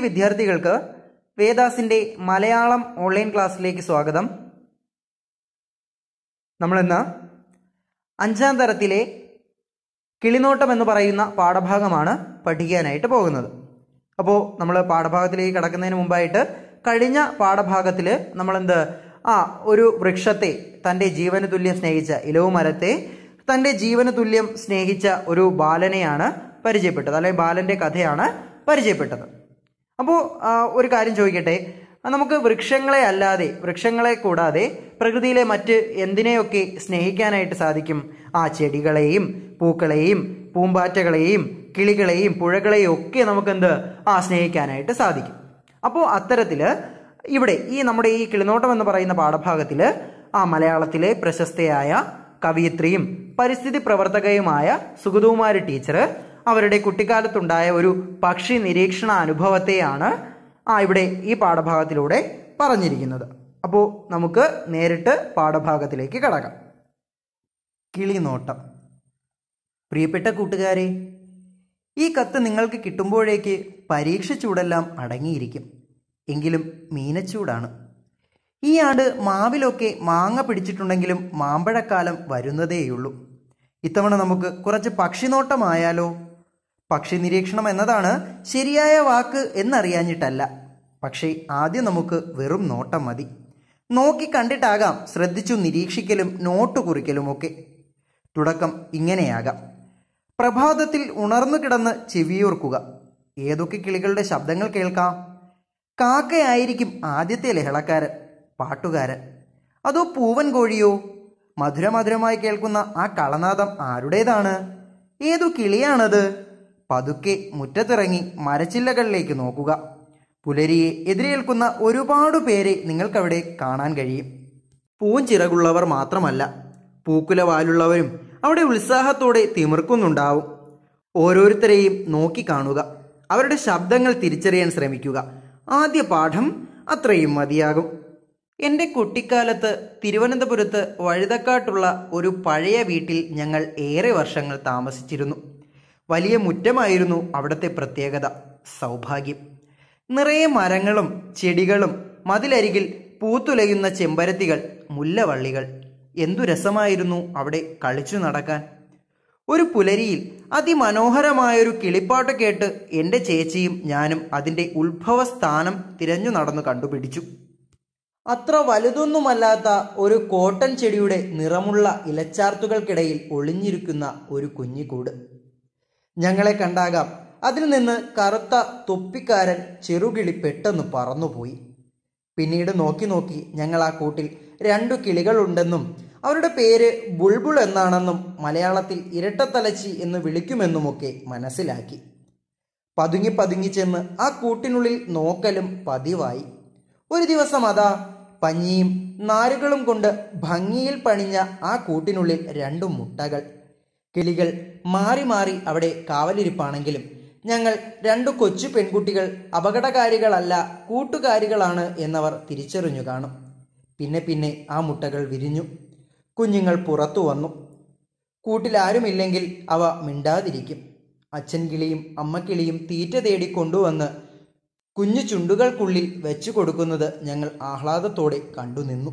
വിദ്യാർത്ഥികൾക്ക് വേദാസിന്റെ മലയാളം ഓൺലൈൻ ക്ലാസ്സിലേക്ക് സ്വാഗതം. നമ്മളിന്ന് 5ാം തരത്തിലെ കിളിനോട്ടം എന്ന് പറയുന്ന പാഠഭാഗമാണ് പഠിക്കാനായിട്ട് പോകുന്നത്. അപ്പോൾ നമ്മൾ പാഠഭാഗത്തിലേക്ക് കടക്കുന്നതിന് മുമ്പായിട്ട് കഴിഞ്ഞ പാഠഭാഗത്തിൽ നമ്മളെന്ത് ഒരു വൃക്ഷത്തെ തൻ്റെ ജീവന് തുല്യം സ്നേഹിച്ച ഇലവുമരത്തെ തൻ്റെ ജീവന് തുല്യം സ്നേഹിച്ച ഒരു ബാലനെയാണ് പരിചയപ്പെട്ടത്, അല്ലെങ്കിൽ ബാലൻ്റെ കഥയാണ് പരിചയപ്പെട്ടത്. അപ്പോൾ ഒരു കാര്യം ചോദിക്കട്ടെ, നമുക്ക് വൃക്ഷങ്ങളെ കൂടാതെ പ്രകൃതിയിലെ മറ്റ് എന്തിനെയൊക്കെ സ്നേഹിക്കാനായിട്ട് സാധിക്കും? ചെടികളെയും പൂക്കളെയും പൂമ്പാറ്റകളെയും കിളികളെയും പുഴകളെയും ഒക്കെ നമുക്കെന്ത് സ്നേഹിക്കാനായിട്ട് സാധിക്കും. അപ്പോൾ അത്തരത്തിൽ ഇവിടെ നമ്മുടെ ഈ കിളിനോട്ടം എന്ന് പറയുന്ന പാഠഭാഗത്തിൽ മലയാളത്തിലെ പ്രശസ്തയായ കവയിത്രിയും പരിസ്ഥിതി പ്രവർത്തകയുമായ സുഗതകുമാരി ടീച്ചർ അവരുടെ കുട്ടിക്കാലത്തുണ്ടായ ഒരു പക്ഷി നിരീക്ഷണ അനുഭവത്തെയാണ് ഇവിടെ ഈ പാഠഭാഗത്തിലൂടെ പറഞ്ഞിരിക്കുന്നത്. അപ്പോൾ നമുക്ക് നേരിട്ട് പാഠഭാഗത്തിലേക്ക് കടക്കാം. കിളിനോട്ടം. പ്രിയപ്പെട്ട കൂട്ടുകാരെ, ഈ കത്ത് നിങ്ങൾക്ക് കിട്ടുമ്പോഴേക്ക് പരീക്ഷച്ചൂടെല്ലാം അടങ്ങിയിരിക്കും. എങ്കിലും മീനച്ചൂടാണ്. ഈ ആണ്ട് മാവിലൊക്കെ മാങ്ങ പിടിച്ചിട്ടുണ്ടെങ്കിലും മാമ്പഴക്കാലം വരുന്നതേയുള്ളൂ. ഇത്തവണ നമുക്ക് കുറച്ച് പക്ഷിനോട്ടമായാലോ? പക്ഷി നിരീക്ഷണം എന്നതാണ് ശരിയായ വാക്ക് എന്നറിയാഞ്ഞിട്ടല്ല. പക്ഷേ ആദ്യം നമുക്ക് വെറും നോട്ടം മതി. നോക്കി കണ്ടിട്ടാകാം ശ്രദ്ധിച്ചു നിരീക്ഷിക്കലും നോട്ട് കുറിക്കലുമൊക്കെ. തുടക്കം ഇങ്ങനെയാകാം. പ്രഭാതത്തിൽ ഉണർന്നു കിടന്ന് ചെവിയോർക്കുക. ഏതൊക്കെ കിളികളുടെ ശബ്ദങ്ങൾ കേൾക്കാം? കാക്കയായിരിക്കും ആദ്യത്തെ ലഹളക്കാരൻ, പാട്ടുകാരൻ. അതോ പൂവൻ കോഴിയോ? മധുരമധുരമായി കേൾക്കുന്ന ആ കളനാദം ആരുടേതാണ്? ഏതു കിളിയാണത്? പതുക്കെ മുറ്റത്തിറങ്ങി മരച്ചില്ലകളിലേക്ക് നോക്കുക. പുലരിയെ എതിരേൽക്കുന്ന ഒരുപാട് പേരെ നിങ്ങൾക്കവിടെ കാണാൻ കഴിയും. പൂഞ്ചിറകുള്ളവർ മാത്രമല്ല, പൂക്കുല വാലുള്ളവരും അവിടെ ഉത്സാഹത്തോടെ തിമിർക്കുന്നുണ്ടാവും. ഓരോരുത്തരെയും നോക്കി കാണുക. അവരുടെ ശബ്ദങ്ങൾ തിരിച്ചറിയാൻ ശ്രമിക്കുക. ആദ്യ പാഠം അത്രയും മതിയാകും. എൻ്റെ കുട്ടിക്കാലത്ത് തിരുവനന്തപുരത്ത് വഴുതക്കാട്ടുള്ള ഒരു പഴയ വീട്ടിൽ ഞങ്ങൾ ഏറെ വർഷങ്ങൾ താമസിച്ചിരുന്നു. വലിയ മുറ്റമായിരുന്നു അവിടുത്തെ പ്രത്യേകത, സൗഭാഗ്യം. നിറയെ മരങ്ങളും ചെടികളും മതിലരികിൽ പൂത്തുലയുന്ന ചെമ്പരത്തികൾ, മുല്ലവള്ളികൾ. എന്തു രസമായിരുന്നു അവിടെ കളിച്ചു നടക്കാൻ. ഒരു പുലരിയിൽ അതിമനോഹരമായൊരു കിളിപ്പാട്ട് കേട്ട് എൻ്റെ ചേച്ചിയും ഞാനും അതിൻ്റെ ഉത്ഭവസ്ഥാനം തിരഞ്ഞു നടന്നു കണ്ടുപിടിച്ചു. അത്ര വലുതൊന്നുമല്ലാത്ത ഒരു കോട്ടൺ ചെടിയുടെ നിറമുള്ള ഇലച്ചാർത്തുകൾക്കിടയിൽ ഒളിഞ്ഞിരിക്കുന്ന ഒരു കുഞ്ഞിക്കൂട്. ഞങ്ങളെ കണ്ടാകാം അതിൽ നിന്ന് കറുത്ത തൊപ്പിക്കാരൻ ചെറുകിളി പെട്ടെന്ന് പറന്നുപോയി. പിന്നീട് നോക്കി നോക്കി ഞങ്ങൾ ആ കൂട്ടിൽ 2 കിളികളുണ്ടെന്നും അവരുടെ പേര് ബുൾബുൾ എന്നാണെന്നും മലയാളത്തിൽ ഇരട്ടത്തലച്ചി എന്ന് വിളിക്കുമെന്നുമൊക്കെ മനസ്സിലാക്കി. പതുങ്ങി ചെന്ന് ആ കൂട്ടിനുള്ളിൽ നോക്കലും പതിവായി. ഒരു ദിവസം പഞ്ഞിയും നാരുകളും കൊണ്ട് ഭംഗിയിൽ പണിഞ്ഞ ആ കൂട്ടിനുള്ളിൽ 2 മുട്ടകൾ. കിളികൾ മാറി മാറി അവിടെ കാവലിരിപ്പാണെങ്കിലും ഞങ്ങൾ 2 കൊച്ചു പെൺകുട്ടികൾ അപകടകാരികളല്ല, കൂട്ടുകാരികളാണ് എന്നവർ തിരിച്ചറിഞ്ഞു കാണും. പിന്നെ ആ മുട്ടകൾ വിരിഞ്ഞു. കുഞ്ഞുങ്ങൾ പുറത്തു വന്നു. കൂട്ടിലാരുമില്ലെങ്കിൽ അവ മിണ്ടാതിരിക്കും. അച്ഛൻ കിളിയും അമ്മക്കിളിയും തീറ്റ തേടി കൊണ്ടുവന്ന് കുഞ്ഞു ചുണ്ടുകൾക്കുള്ളിൽ വെച്ചു കൊടുക്കുന്നത് ഞങ്ങൾ ആഹ്ലാദത്തോടെ കണ്ടുനിന്നു.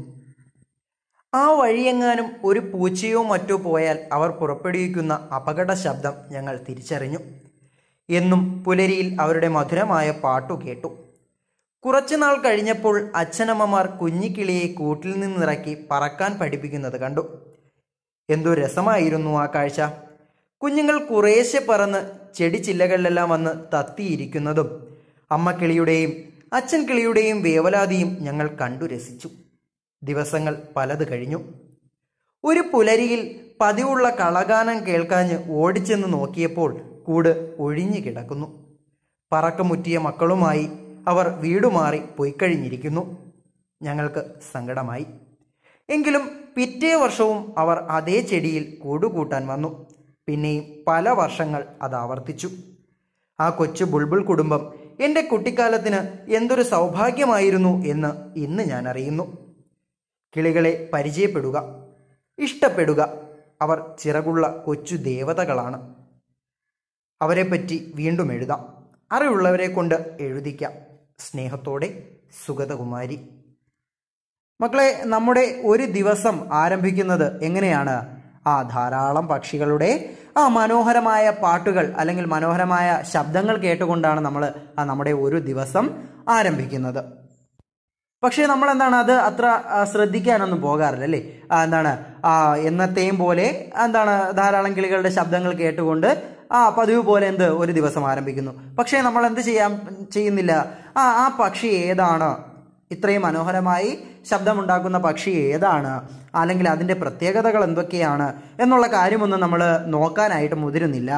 ആ വഴിയെങ്ങാനും ഒരു പൂച്ചയോ മറ്റോ പോയാൽ അവർ പുറപ്പെടുവിക്കുന്ന അപകട ശബ്ദം ഞങ്ങൾ തിരിച്ചറിഞ്ഞു. എന്നും പുലരിയിൽ അവരുടെ മധുരമായ പാട്ടു കേട്ടു. കുറച്ചുനാൾ കഴിഞ്ഞപ്പോൾ അച്ഛനമ്മമാർ കുഞ്ഞിക്കിളിയെ കൂട്ടിൽ നിന്നിറക്കി പറക്കാൻ പഠിപ്പിക്കുന്നത് കണ്ടു. എന്തു രസമായിരുന്നു ആ കാഴ്ച. കുഞ്ഞുങ്ങൾ കുറേശ്ശെ പറന്ന് ചെടിച്ചില്ലകളിലെല്ലാം വന്ന് തത്തിയിരിക്കുന്നതും അമ്മക്കിളിയുടെയും അച്ഛൻ കിളിയുടെയും വേവലാതിയും ഞങ്ങൾ കണ്ടു രസിച്ചു. ദിവസങ്ങൾ പലത് കഴിഞ്ഞു. ഒരു പുലരിയിൽ പതിവുള്ള കളഗാനം കേൾക്കാഞ്ഞ് ഓടിച്ചെന്ന് നോക്കിയപ്പോൾ കൂട് ഒഴിഞ്ഞു കിടക്കുന്നു. പറക്കമുറ്റിയ മക്കളുമായി അവർ വീടുമാറി പോയിക്കഴിഞ്ഞിരിക്കുന്നു. ഞങ്ങൾക്ക് സങ്കടമായി. എങ്കിലും പിറ്റേ വർഷവും അവർ അതേ ചെടിയിൽ കൂടുകൂട്ടാൻ വന്നു. പിന്നെയും പല വർഷങ്ങൾ അത് ആവർത്തിച്ചു. ആ കൊച്ചു ബുൾബുൾ കുടുംബം എൻ്റെ കുട്ടിക്കാലത്തിന് എന്തൊരു സൗഭാഗ്യമായിരുന്നു എന്ന് ഇന്ന് ഞാൻ അറിയുന്നു. കിളികളെ പരിചയപ്പെടുക, ഇഷ്ടപ്പെടുക. അവർ ചിറകുള്ള കൊച്ചു ദേവതകളാണ്. അവരെപ്പറ്റി വീണ്ടും എഴുതാം. അറിവുള്ളവരെ കൊണ്ട് എഴുതിക്കാം. സ്നേഹത്തോടെ സുഗതകുമാരി. മക്കളെ, നമ്മുടെ ഒരു ദിവസം ആരംഭിക്കുന്നത് എങ്ങനെയാണ്? ധാരാളം പക്ഷികളുടെ മനോഹരമായ പാട്ടുകൾ അല്ലെങ്കിൽ മനോഹരമായ ശബ്ദങ്ങൾ കേട്ടുകൊണ്ടാണ് നമ്മൾ നമ്മുടെ ഒരു ദിവസം ആരംഭിക്കുന്നത്. പക്ഷേ നമ്മൾ എന്താണ് അത് അത്ര ശ്രദ്ധിക്കാനൊന്നും പോകാറില്ല അല്ലേ? എന്നത്തെയും പോലെ ധാരാളം കിളികളുടെ ശബ്ദങ്ങൾ കേട്ടുകൊണ്ട് പതിവ് പോലെ ഒരു ദിവസം ആരംഭിക്കുന്നു. പക്ഷേ നമ്മൾ എന്ത് ചെയ്യുന്നില്ല? ആ പക്ഷി ഏതാണ്, ഇത്രയും മനോഹരമായി ശബ്ദമുണ്ടാക്കുന്ന പക്ഷി ഏതാണ്, അല്ലെങ്കിൽ അതിൻ്റെ പ്രത്യേകതകൾ എന്തൊക്കെയാണ് എന്നുള്ള കാര്യമൊന്നും നമ്മൾ നോക്കാനായിട്ട് മുതിരുന്നില്ല.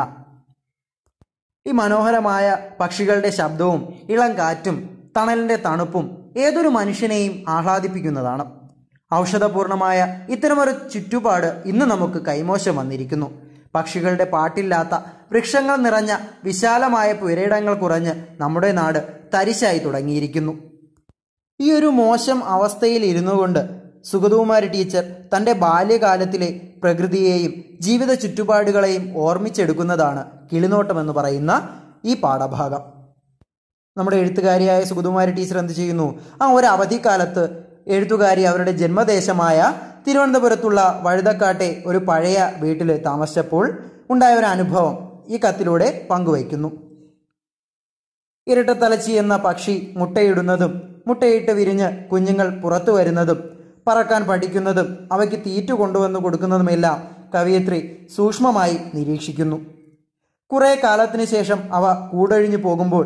ഈ മനോഹരമായ പക്ഷികളുടെ ശബ്ദവും ഇളം കാറ്റും തണലിൻ്റെ തണുപ്പും ഏതൊരു മനുഷ്യനെയും ആഹ്ലാദിപ്പിക്കുന്നതാണ്. ഔഷധപൂർണമായ ഇത്തരമൊരു ചുറ്റുപാട് ഇന്ന് നമുക്ക് കൈമോശം വന്നിരിക്കുന്നു. പക്ഷികളുടെ പാട്ടില്ലാത്ത വൃക്ഷങ്ങൾ നിറഞ്ഞ വിശാലമായ പുരയിടങ്ങൾ കുറഞ്ഞ് നമ്മുടെ നാട് തരിശായി തുടങ്ങിയിരിക്കുന്നു. ഈ ഒരു മോശം അവസ്ഥയിൽ ഇരുന്നു കൊണ്ട് സുഗതകുമാരി ടീച്ചർ തൻ്റെ ബാല്യകാലത്തിലെ പ്രകൃതിയെയും ജീവിത ചുറ്റുപാടുകളെയും ഓർമ്മിച്ചെടുക്കുന്നതാണ് കിളിനോട്ടം എന്ന് പറയുന്ന ഈ പാഠഭാഗം. നമ്മുടെ എഴുത്തുകാരിയായ സുഗതകുമാരി ടീച്ചർ എന്ത് ചെയ്യുന്നു? ഒരു അവധിക്കാലത്ത് എഴുത്തുകാരി അവരുടെ ജന്മദേശമായ തിരുവനന്തപുരത്തുള്ള വഴുതക്കാട്ടെ ഒരു പഴയ വീട്ടിൽ താമസിച്ചപ്പോൾ ഉണ്ടായ ഒരു അനുഭവം ഈ കത്തിലൂടെ പങ്കുവയ്ക്കുന്നു. ഇരട്ടത്തലച്ചി എന്ന പക്ഷി മുട്ടയിടുന്നതും മുട്ടയിട്ട് വിരിഞ്ഞ് കുഞ്ഞുങ്ങൾ പുറത്തു വരുന്നതും പറക്കാൻ പഠിക്കുന്നതും അവയ്ക്ക് തീറ്റ കൊണ്ടുവന്ന് കൊടുക്കുന്നതുമെല്ലാം കവയിത്രി സൂക്ഷ്മമായി നിരീക്ഷിക്കുന്നു. കുറേ കാലത്തിന് ശേഷം അവ കൂടൊഴിഞ്ഞു പോകുമ്പോൾ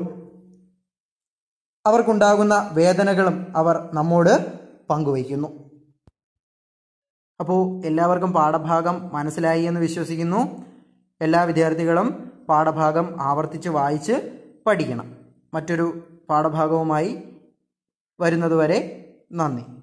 അവർക്കുണ്ടാകുന്ന വേദനകളും അവർ നമ്മോട് പങ്കുവയ്ക്കുന്നു. അപ്പോൾ എല്ലാവർക്കും പാഠഭാഗം മനസ്സിലായി എന്ന് വിശ്വസിക്കുന്നു. എല്ലാ വിദ്യാർത്ഥികളും പാഠഭാഗം ആവർത്തിച്ച് വായിച്ച് പഠിക്കണം. മറ്റൊരു പാഠഭാഗവുമായി വരുന്നതുവരെ നന്ദി.